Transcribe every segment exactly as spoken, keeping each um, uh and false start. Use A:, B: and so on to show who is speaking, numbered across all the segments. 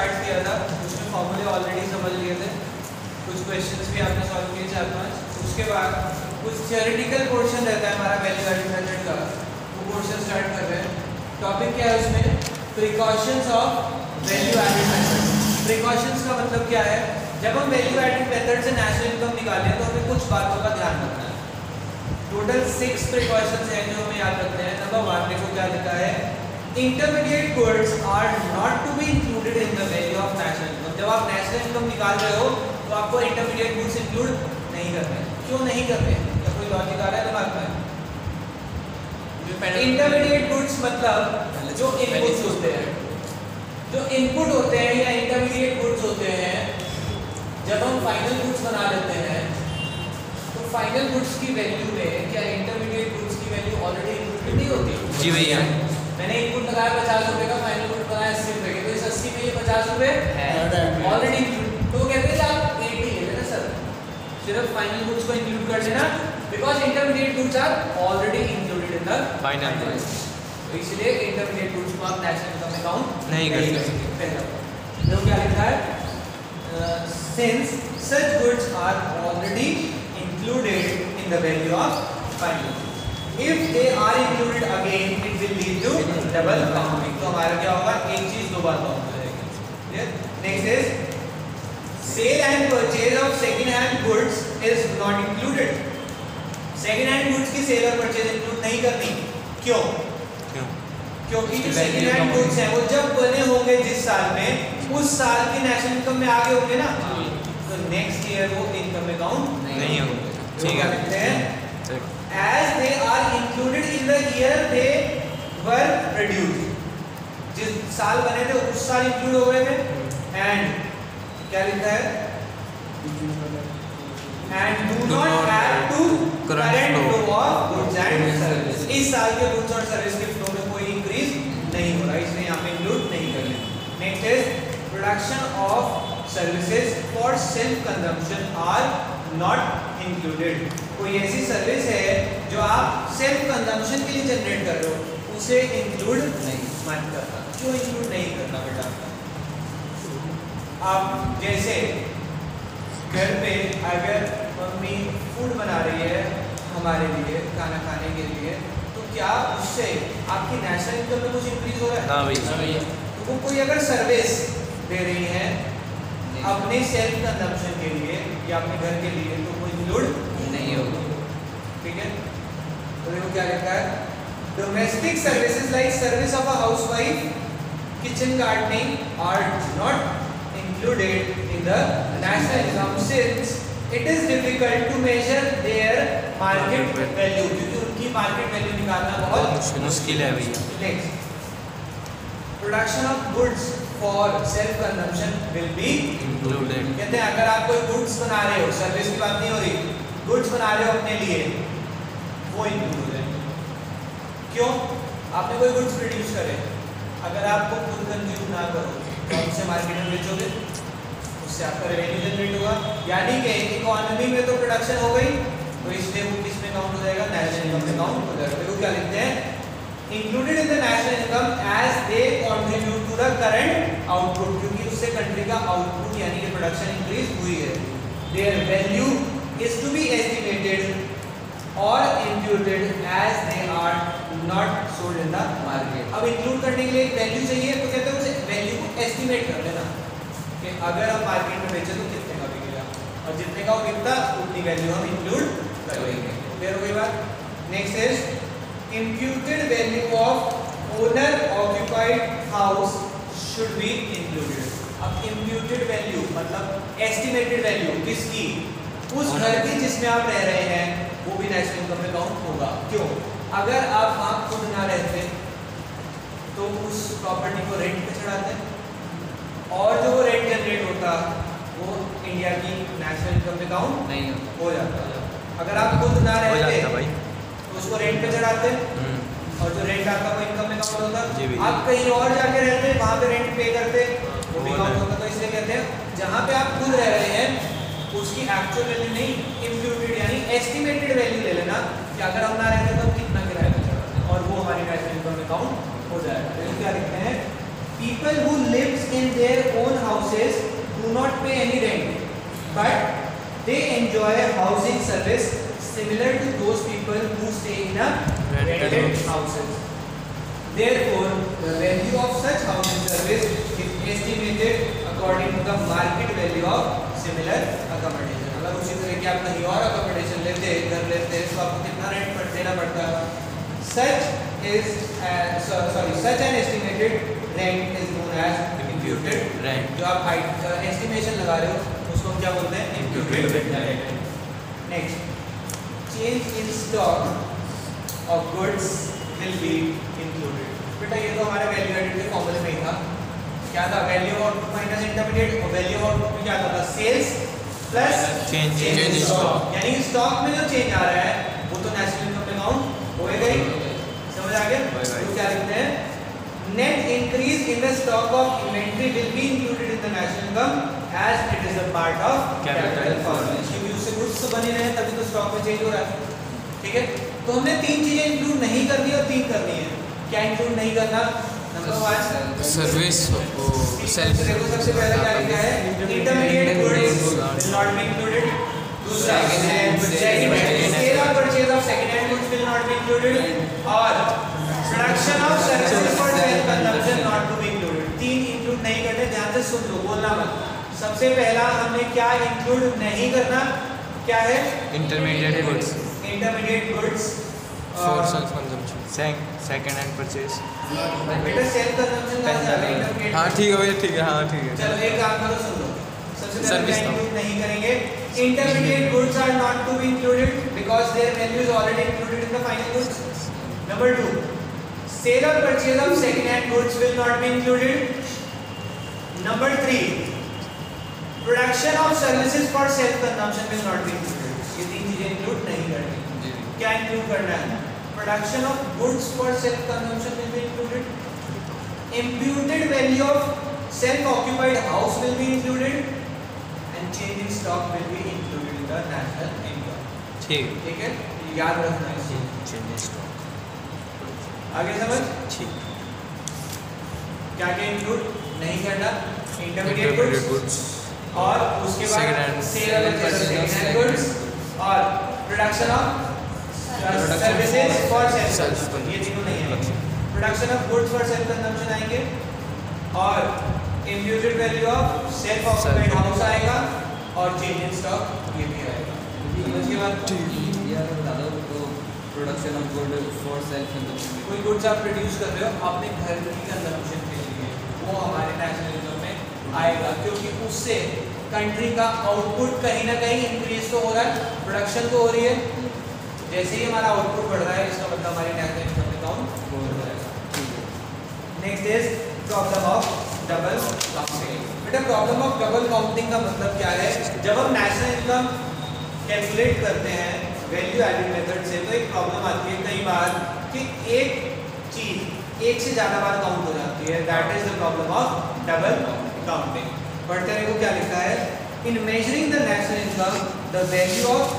A: Start किया था उसमें फॉर्मूले ऑलरेडी समझ लिए थे, कुछ क्वेश्चंस भी आपने सॉल्व किए चार पाँच। उसके बाद कुछ थियोरेटिकल पोर्शन रहता है हमारा वैल्यू एडिड मेथड का, वो पोर्शन स्टार्ट कर रहे हैं। टॉपिक क्या है उसमें? Precautions of value added method. Precautions का मतलब क्या है? जब हम वैल्यू एडिड मेथड से नेशनल इनकम निकालें तो हमें कुछ बातों का ध्यान रखना है। टोटल सिक्स प्रिकॉशंस हैं जो हमें याद रखने हैं। नंबर वन देखो क्या लिखा है, intermediate goods are not to be included in the value of national income. जब आप नेशनल इनकम निकाल रहे हो तो आपको इंटरमीडिएट गुड्स इंक्लूड नहीं करने हैं। क्यों नहीं करने? क्या कोई लॉजिक आ रहा है दिमाग में? इंटरमीडिएट गुड्स मतलब जो इनपुट्स होते हैं, जो इनपुट होते हैं या इंटरमीडिएट गुड्स होते हैं, जब हम फाइनल गुड्स बना लेते हैं तो फाइनल गुड्स की वैल्यू में क्या इंटरमीडिएट गुड्स की वैल्यू ऑलरेडी इंक्लूडेड नहीं होती?
B: जी भैया।
A: मैंने इनपुट लगाया पचास रुपए का, फाइनल गुड बनाया अस्सी रुपए के, तो इस अस्सी में ये पचास रुपए ऑलरेडी इंक्लूड। तो कहते हैं आप अस्सी ले लेना सर, सिर्फ फाइनल गुड्स को इंक्लूड कर लेना, because intermediate goods are already included in the final price. तो इसलिए इंटरमीडिएट गुड्स को आप नेशनल इनकम में काउंट
B: नहीं कर सकते।
A: पहला देखो क्या लिखा है, since such goods are already included in the value of final, if they are included again it will lead to double counting। तो हमारा क्या होगा, एक चीज दो बार काउंट हो जाएगी। Next is sale and purchase of second hand goods is not included. Second hand goods की सेल और परचेज इंक्लूड नहीं करनी। क्यों?
B: क्यों?
A: क्योंकि जो सेकंड हैंड गुड्स हैं वो जब बने होंगे जिस साल में, उस साल की नेशनल इनकम में आगे होंगे ना, तो नेक्स्ट ईयर वो इनकम में काउंट
B: नहीं होंगे। ठीक है।
A: As they are included in the year they were produced, जिस साल बने थे उस साल इंक्लूड हो गए थे। एंड क्या लिखा है, and do not add to current flow of goods and service. इस साल के गुड्स और सर्विस के फ्लो में कोई इंक्रीज नहीं हो रहा, इसलिए यहाँ पे इंक्लूड नहीं कर लेंगे। Next is production of services for self consumption are not included. कोई ऐसी सर्विस है जो आप सेल्फ कंजम्पशन के लिए जनरेट कर रहे हो, उसे इंक्लूड नहीं मान करना। क्यों इंक्लूड नहीं करना बेटा? आप जैसे घर पे अगर मम्मी फूड बना रही है हमारे लिए, खाना खाने के लिए, तो क्या उससे आपकी नेशनल इनकम में कुछ इंक्रीज हो रहा है?
B: हाँ भैया।
A: तो वो कोई अगर सर्विस दे रही है अपने सेल्फ कंजम्पशन के लिए या अपने घर के लिए, तो कोई इंक्लूड नहीं होगा। ठीक है। तो देखो क्या लिखा है, domestic services like service of a housewife, kitchen gardening are not included in the national income since it is difficult to measure their market value, क्योंकि उनकी मार्केट वैल्यू निकालना बहुत
B: मुश्किल है भैया।
A: Next, production of goods for self consumption will be included. कहते हैं अगर आप कोई गुड्स बना रहे हो, सर्विस की बात नहीं हो रही, गुड्स बना रहे हो अपने लिए, वो इंक्लूड हो जाएंगे। क्यों? आपने कोई गुड्स प्रोड्यूस करे, अगर आपको खुद कंज्यूम ना करो तो आप उसे मार्केट में बेचोगे, उससे आपका रेवेन्यू जनरेट होगा, यानी कि इकोनॉमी में तो प्रोडक्शन हो गई, तो इसलिए वो किस में काउंट हो जाएगा? नेशनल इनकम में काउंट हो जाएगा। देखो क्या लिखते हैं, included in the national income as they contribute to the current output, क्योंकि उससे कंट्री का आउटपुट यानी कि प्रोडक्शन इंक्रीज हुई है। Their value is to be estimated or imputed as they are not sold in the market। अब include करने के लिए एक वैल्यू चाहिए, तो कहते हैं उसे वैल्यू को एस्टिमेट कर लेना कि अगर हम मार्केट में बेचे तो कितने का बिकेगा, और जितने का वो बिकता उतनी वैल्यू हम इंक्लूड करेंगे। क्लियर हो गई बात? Next is imputed value of owner occupied house should be included। अब imputed value मतलब estimated value किसकी? उस घर की जिसमें आप रह रहे हैं, वो भी नेशनल इनकम में काउंट होगा। क्यों? अगर आप वहाँ खुद ना रहते तो उस प्रॉपर्टी को रेंट पे चढ़ाते, और जो वो रेंट जनरेट होता वो इंडिया की नेशनल इनकम में काउंट नहीं हो जाता। अगर आप खुद ना रहते तो उसको रेंट पे चढ़ाते, और जो रेंट आता वो इनकम में काउंट होता। आप कहीं और जाके रहते, वहाँ पे रेंट पे करते, वो भी काउंट होता। तो इसलिए कहते हैं जहाँ पे आप खुद रह रहे हैं उसकी एक्चुअल वैल्यू नहीं, इम्प्यूटेड यानी एस्टिमेटेड वैल्यू ले लेना कि अगर हम ना रहते तो कितना किराया चढ़ाते, और वो हमारी नेशनल इनकम में काउंट हो जाएगा। तो क्या लिखते हैं, people who lives in their own houses do not pay any rent, but they enjoy housing service similar to those people who stay in a rented houses. Therefore, the value of such housing service is estimated according to the market value of similar accommodation. अगर उसी तरह की आप कहीं और accommodation लेते घर लेते तो आपको कितना रेंट पर देना पड़ता? Such is uh, so, sorry such an estimated rent is known as imputed rent. जो आप estimation लगा रहे हो उसको हम क्या बोलते हैं? Imputed rent. Next, change in stock of goods will be included. बेटा ये तो हमारे वैल्यू एडेड के फॉर्मूले में ही था. क्या था? Value of output minus intermediate और वैल्यू ऑफ आउटपुट में क्या था? Sales plus
B: change in stock.
A: यानी स्टॉक में जो चेंज आ रहा है वो तो नेशनल इनकम में काउंट होएगा ही. समझ आ गया? तो क्या लिखते हैं? Net increase in the stock of inventory will be included in the national income as it is a part of capital formula. क्योंकि उससे गुड्स तो बने रहे हैं तभी तो स्टॉक में चेंज हो रहा है. ठीक है, तो हमने तीन चीजें इंक्लूड नहीं करनी और तीन करनी है. क्या इंक्लूड नहीं करना? Number one
B: service
A: self. देखो सबसे पहले क्या लिखा है? Intermediate goods will not be included. दूसरा सेकंड हैंड सेल और purchase of second hand goods will not be included और production of services for self consumption not to be included. तीन इंक्लूड नहीं करने. ध्यान से सुन लो, बोलना मत. सबसे पहला हमने क्या इंक्लूड नहीं करना? क्या है?
B: Intermediate goods.
A: Intermediate goods
B: for self consumption. Second hand purchase.
A: बेटा सेल्फ कंजम्पशन का है इंटरमीडिएट.
B: हां ठीक है भैया, ठीक है. हां ठीक है.
A: चलो एक काम करो, सुन लो. सबसे पहले
B: सर्विस
A: इंक्लूड नहीं करेंगे. Intermediate goods are not to be included because their value is already included in the final goods. Number two, sale और purchase of second hand goods will not be included. Number three, production of services for self consumption will not be included. ये तीन चीजें include नहीं करनी. क्या include करना है? Production of goods for self consumption will be included. imputed value of self occupied house will be included and change in stock will be included in the national income.
B: ठीक
A: ठीक है, याद रखना है इसे.
B: Change in stock.
A: आगे समझ.
B: ठीक.
A: क्या क्या इंक्लूड नहीं करना? इंटरमीडिएट गुड्स और उसके बाद सेल और परचेज ऑफ गुड्स और production of services for self. ये तीनों नहीं है. Production of goods for self consumption आएंगे और imputed value of self occupied house आएगा और चेंज इन स्टॉक ये भी आएगा. उसके बाद
C: यार बता दो तो production of good for self consumption.
A: कोई गुड्स आप प्रोड्यूस कर रहे हो अपने घर की कंजम्पशन के लिए, वो हमारे नेशनल इनकम में आएगा क्योंकि उससे कंट्री का आउटपुट कहीं ना कहीं इंक्रीज तो हो रहा है, प्रोडक्शन तो हो रही है. जैसे ही हमारा आउटपुट बढ़ रहा है इसका मतलब हमारी नेशनल इनकम में काउंट हो रहा है. Next is problem of double counting. बेटा प्रॉब्लम ऑफ डबल काउंटिंग का मतलब क्या है? जब हम नेशनल इनकम कैलकुलेट करते हैं वैल्यू एडेड मेथड से तो एक प्रॉब्लम आती है कई बार कि एक चीज एक से ज्यादा बार काउंट हो जाती है. That is the problem of double counting. पढ़ते रहे को क्या लिखा है? In measuring the national income the value of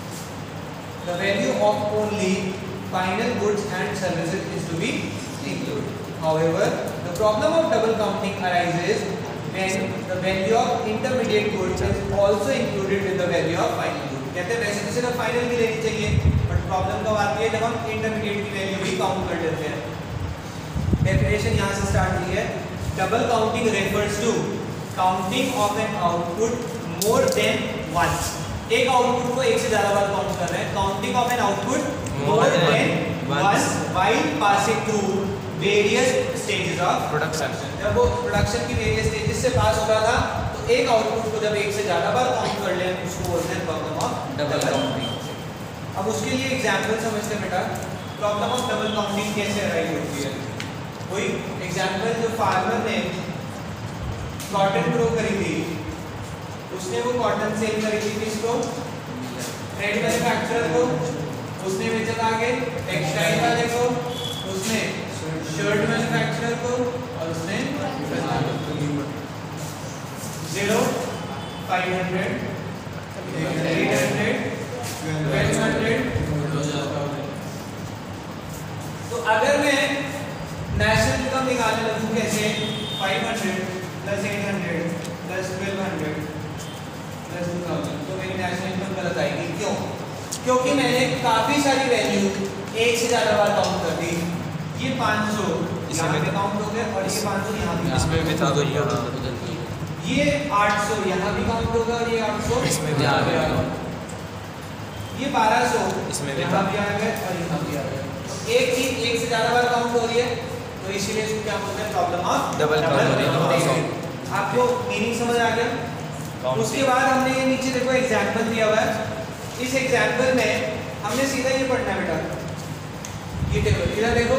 A: the value of only final goods and services is to be included. However, the problem of double counting arises when the value of intermediate goods is also included with the value of final goods. कहते हैं वैसे तो सिर्फ final भी लेनी चाहिए but problem कब आती है जब हम इंटरमीडिएट की वैल्यू भी काउंट कर लेते हैं. डेफिनेशन यहाँ से स्टार्ट हुई है. Double counting refers to counting of an output more than once. एक आउटपुट को एक से ज्यादा बार काउंट कर रहे हैं. Counting of an output more than once while passing through various stages of
B: production.
A: जब वो प्रोडक्शन की वेरियस स्टेजेस से पास हो रहा था तो एक आउटपुट को जब एक से ज्यादा बार काउंट कर लें उसको बोलते हैं प्रॉब्लम ऑफ
C: डबल काउंटिंग.
A: अब उसके लिए एग्जांपल समझते हैं बेटा. प्रॉब्लम ऑफ डबल काउंटिंग कैसे अराइज होती है? कोई एग्जांपल, जो फार्मर ने कॉटन ग्रो करी थी उसने वो कॉटन सेल करी थी किसको? थ्रेड मैन्युफैक्चरर को. उसने बेचा आगे टेक्सटाइल वाले को, उसने शर्ट मैन्युफैक्चरर को और उसने zero five hundred eight hundred twelve hundred. तो अगर मैं नेशनल इनकम निकालने लगूं कैसे five hundred plus eight hundred plus twelve hundred plus two thousand, तो मेरी नेशनल इनकम गलत आएगी। क्यों? क्योंकि मैंने काफ़ी सारी वैल्यू एक से ज़्यादा बार काउंट कर दी। ये पाँच सौ यहाँ पे काउंट हो गया और ये पाँच सौ यहाँ भी,
B: इसमें भी था तो यहाँ
A: ये आठ सौ यहाँ भी काउंट होगा और ये आठ सौ
B: इसमें भी आ गया,
A: ये बारह सौ
B: इसमें भी
A: यहाँ भी आ गया और यहाँ भी आ गया। तो एक चीज एक से ज़्यादा बार काउंट हो रही है, तो इसीलिए इसको क्या बोलते हैं? Problem of
B: double counting.
A: आपको मीनिंग समझ आ गया? उसके बाद हमने ये नीचे देखो एग्जाम्पल दिया हुआ है। इस एग्जाम्पल में हमने सीधा ये पढ़ना है बेटा, ये देखो इधर देखो,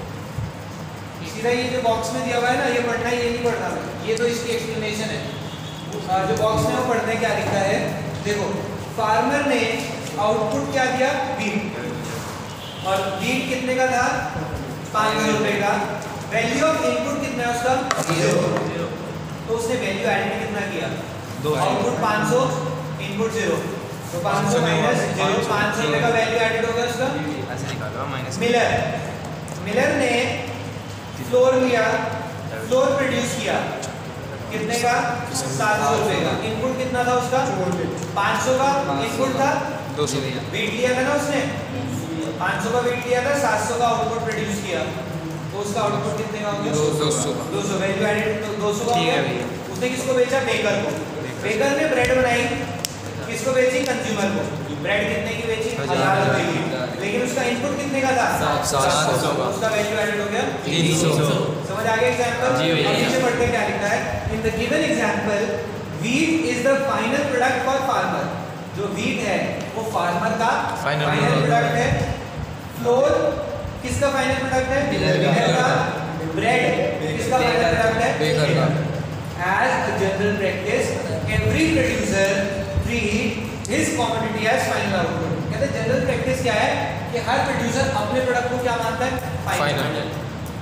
A: सीधा ये जो बॉक्स में दिया हुआ है ना, ये पढ़ना है, ये नहीं पढ़ना है, ये तो इसकी एक्सप्लेनेशन है। जो बॉक्स में वो पढ़ने क्या लिखा है देखो, फार्मर ने आउटपुट क्या दिया? बीट, और बीट कितने का था? पाँच सौ रुपये का। वैल्यू ऑफ इनपुट कितना है उसका? जीरो। तो उसने वैल्यू एडिड कितना किया? आउटपुट पाँच सौ, इनपुट जीरो, तो पाँच सौ माइनस जीरो, पाँच सौ रुपये का वैल्यू एडिड हो गया उसका।
B: ऐसे निकालो माइनस।
A: मिलर मिलर ने फ्लोर लिया, फ्लोर प्रोड्यूस किया कितने का? सात सौ रुपये का। इनपुट कितना था उसका? पाँच सौ का इनपुट था,
B: दो सौ
A: वेट लिया था ना उसने, पाँच सौ का वेट लिया था, सात सौ का आउटपुट प्रोड्यूस किया, तो उसका आउटपुट कितने का हो गया?
B: दो सौ
A: दो सौ वैल्यू एडेड तो दो सौ का हो गया। उसने किसको बेचा? बेकर को। बेकर ने ब्रेड बनाई, किसको बेची? कंज्यूमर को। ब्रेड कितने की बेची? हजार रुपए की, लेकिन उसका इनपुट कितने का था? सात सौ। उसका वैल्यू एडेड हो गया तीन सौ। समझ आ गया एग्जांपल? अब नीचे पढ़ते क्या लिखा है? In the given example wheat is the final product for farmer. जो व्हीट है वो फार्मर का फाइनल प्रोडक्ट है। फ्लोर किसका फाइनल प्रोडक्ट है? मिलर का। ब्रेड किसका फाइनल प्रोडक्ट है? बेकर का। As a general practice, every producer treat his commodity as final output. कहते हैं जनरल प्रैक्टिस क्या है कि हर प्रोड्यूसर अपने प्रोडक्ट को क्या मानता है? फाइनल।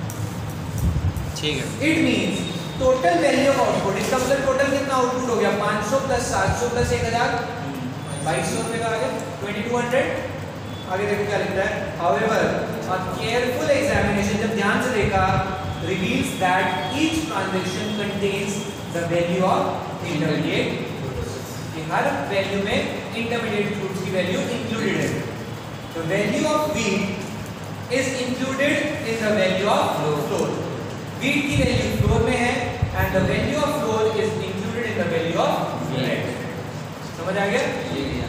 B: ठीक है।
A: It means total value of output, इसका मतलब टोटल कितना आउटपुट हो गया? पाँच सौ प्लस सात सौ प्लस एक हजार, बाईस सौ रुपये का आ गया, बाईस सौ। आगे देखो क्या लिखता है? However, a careful examination, जब ध्यान से देखा, reveals that each transaction contains the value of intermediate, कि हर वैल्यू में intermediate fruits की वैल्यू included है। The value of wheat is included in the value of flour. Wheat की वैल्यू फ्लोर में है and the value of flour is included in the value of bread. समझ आ गया?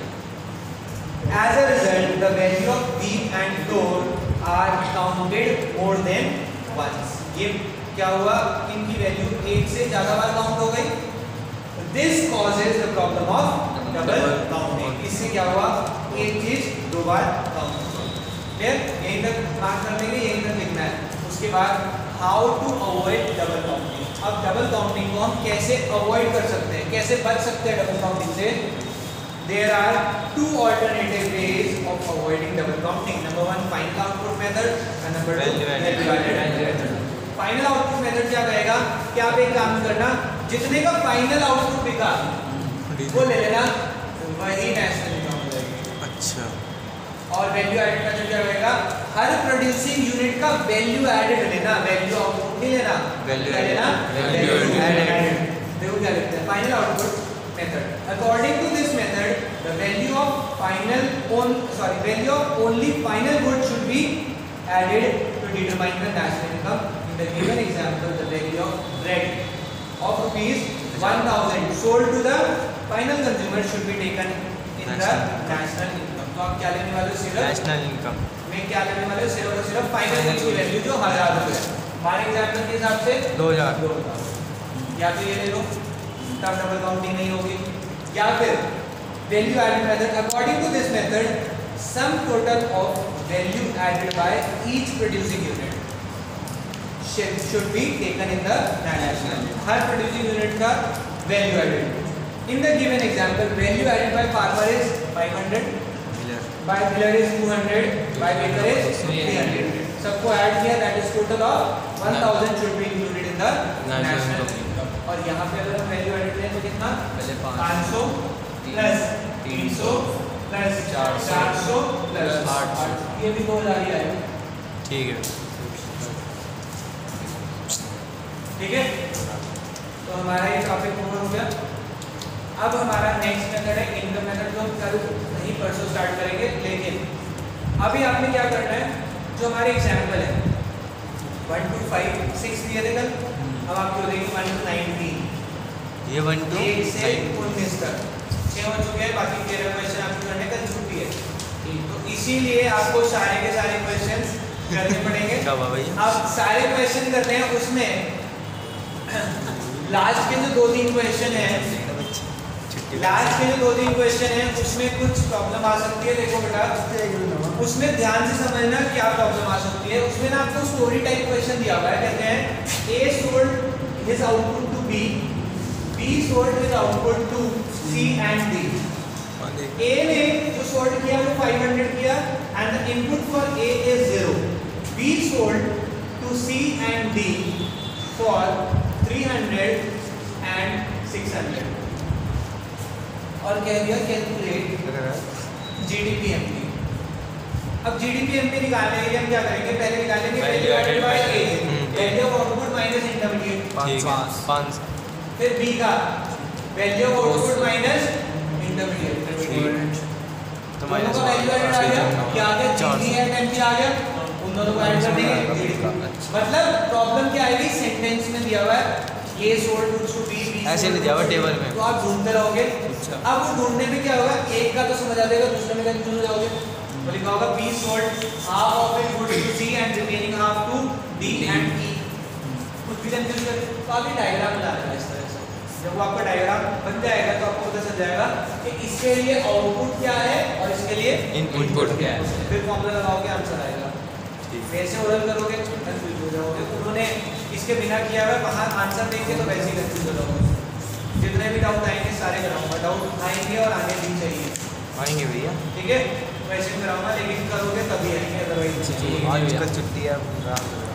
A: As a result, the value of wheat and flour are counted more than once. ये क्या हुआ? इनकी वैल्यू एक से ज्यादा बार काउंट हो गई। This causes the problem of double counting. इससे क्या हुआ? एक चीज दो बार काउंट हो गई। क्लियर? यहीं तक मार्क कर लेंगे, यहीं तक लिखना है। उसके बाद how to avoid double counting. अब डबल काउंटिंग को हम कैसे अवॉइड कर सकते हैं, कैसे बच सकते हैं डबल काउंटिंग से? There are two alternative ways of avoiding double counting. Number one, final output method, and number two, value added method. Final output method क्या कहेगा कि आप एक काम करना, जितने का फाइनल आउटपुट बिका वो ले लेना, वही नेशनल इनकम हो जाएगी।
B: अच्छा।
A: और वैल्यू एडेड मेथड क्या कहेगा? हर प्रोड्यूसिंग यूनिट का वैल्यू एडेड लेना, वैल्यू आउटपुट नहीं लेना,
B: वैल्यू
A: लेना
B: वैल्यू
A: एडेड। देखो क्या लिखते हैं? Final output method. According to this method, the value of final on sorry value of only final good should be added to determine the national income. In the given example, the value of bread of rupees one thousand sold to the final consumer should be taken in the national income. तो आप क्या लेने वाले हो? सिर्फ
B: national income
A: में क्या लेने वाले हो? सिर्फ और सिर्फ फाइनल की वैल्यू जो हजार रुपए है। हमारे एग्जाम्पल के हिसाब से
B: दो हजार
A: दो हजार, या तो ये ले लो, तब डबल काउंटिंग नहीं होगी। या फिर value added method, according to this method sum total of value added by each producing unit should be taken in the national. हर प्रोड्यूसिंग यूनिट का value added. In the given example value added by farmer is five hundred, by miller is two hundred, by baker is three hundred. सबको add किया, that is total of one thousand should be included in the national. और यहाँ पे अगर हम value added लें तो कितना? पाँच सौ प्लस तीन सौ प्लस चार सौ प्लस आठ सौ, ये भी दो हजार ही आएगा।
B: ठीक है।
A: ठीक है। हमारा ये टॉपिक कवर हो गया। अब हमारा नेक्स्ट मेथड है इनकम मेथड, जो हम कल नहीं परसों स्टार्ट करेंगे। लेकिन अभी आपने क्या करना है, जो हमारे एग्जाम्पल है वन टू फाइव सिक्स दिए थे कल, अब आपकी हो जाएगी वन टू नाइनटीन,
B: ये वन टू
A: एक से उन्नीस तक छः हो चुके हैं। बाकी तेरह क्वेश्चन आपको करने कल छुट्टी है, तो इसीलिए आपको सारे के सारे क्वेश्चन करने पड़ेंगे। अब सारे क्वेश्चन करने हैं, उसमें लास्ट के जो दो तीन क्वेश्चन है लास्ट के जो दो तीन क्वेश्चन है उसमें कुछ प्रॉब्लम आ सकती है। देखो बेटा, उसमें ध्यान से समझना क्या प्रॉब्लम आ सकती है। उसमें ना आपको स्टोरी टाइप क्वेश्चन दिया हुआ है, कहते हैं A sold his output to B, B sold his output to C and D. A ने जो सोल्ड किया वो फाइव हंड्रेड किया and the input for A is zero. B sold to C and D for three hundred and six hundred. और कह दिया calculate जीडीपीएमपी। अब जीडीपीएमपी निकालने के लिए हम क्या करेंगे, पहले निकालेंगे value added by A, value of output minus intermediate पाँच, फिर बी का value of output minus intermediate, तो दोनों का वैल्यू एडेड आ गया, क्या आ गया जीडीपीएमपी आ गया, उन दोनों को ऐड कर देंगे। मतलब प्रॉब्लम क्या आएगी, सेंटेंस में दिया हुआ है ये sold goods to B, B
B: ऐसे नहीं दिया हुआ टेबल में,
A: तो आप ढूंढते रहोगे। अब वो ढूंढने में क्या होगा, एक का तो समझ आ जाएगा, दूसरे में कंफ्यूज हो जाओगे। तो लिखा होगा B sold half of it goods to C and remaining half to D and E. कुछ भी कंफ्यूज कर, तो अभी डायग्राम बना देना इस तरह से। जब वो आपका डायग्राम बन जाएगा तो आपको पता चल जाएगा कि इसके लिए आउटपुट क्या है और इसके लिए
B: इनपुट
A: क्या है। फिर फॉर्मूला लगाओगे, आंसर आएगा। वैसे ओरल करोगे कंफ्यूज हो जाओगे। उन्होंने इसके बिना किया हुआ, वहाँ आंसर देंगे तो वैसे ही कंफ्यूज हो जाओगे। जितने भी डाउट आएंगे सारे कराऊंगा, डाउट आएंगे और आने भी चाहिए,
B: आएंगे भैया,
A: ठीक है। वैसे कराऊंगा, लेकिन करोगे तभी आएंगे, अदरवाइज
B: आज का छुट्टी है।